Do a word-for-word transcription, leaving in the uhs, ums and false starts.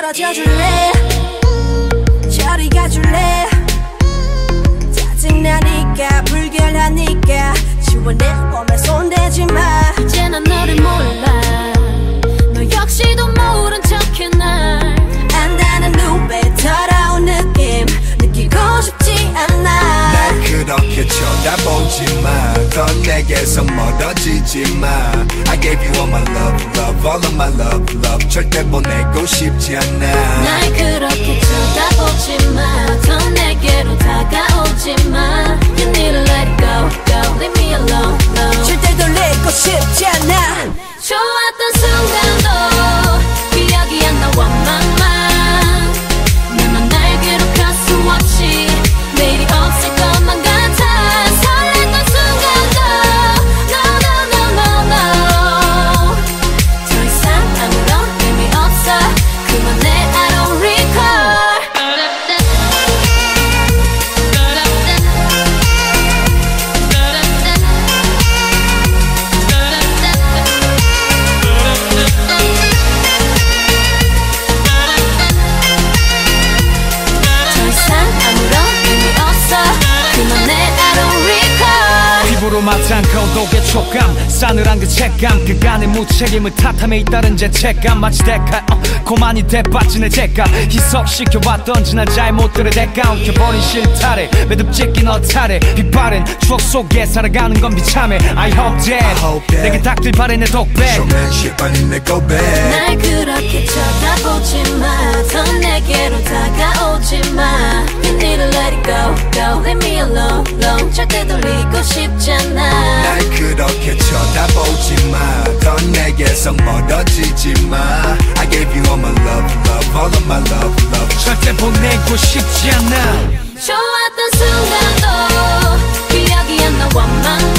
떨어져 줄래 저리 가줄래 짜증나니까 불결하니까 지워내 봄에 손대지 마 이제 난 너를 몰라 너 역시도 모른 척해 날 안다는 눈빛 더러운 느낌 느끼고 싶지 않아 날 그렇게 쳐다보지 마 더 내게서 멀어지지 마 I gave you all my love, love, all of my love, love 절대 보내고 싶지 않아 날 그렇게 쳐다보지 마 더 내게로 다가오지 마 You need to let it go, go, leave me alone, alone 절대 돌리고 싶지 않아 좋았던 순간도 기억이 안 나 원망만 나만 날 괴롭힐 수 없이 내일이 없을 것만 같아 설렜던 순간도 No, no, no, no, no 더 이상 아무런 의미 없어 그만해 I don't recall 피부로 맞지 않고 독의 촉감 싸늘한 그 책감 그간의 무책임을 탓함에 잇따른 죄책감 마치 대가 어, 고만이 대빠진 내 죄감 희석시켜왔던 지난 잘못들의 대가 엉켜버린 실타래 매듭 찢긴 너타래 빛바랜 추억 속에 살아가는 건 비참해 I hope that, I hope that 내게 닥칠 바래 내 독백 쇼맨십 아닌 내 고백 날 그렇게 쳐다보지 마 더 내게로 다가오지 마 You need to let it go, go Leave me alone, alone 절대 돌리고 싶지 않아 날 그렇게 쳐다보지 마 더 내게서 멀어지지 마 I gave you all my love, love, all of my love, love 절대 보내고 싶지 않아 좋았던 순간도 기억이 안 나 원망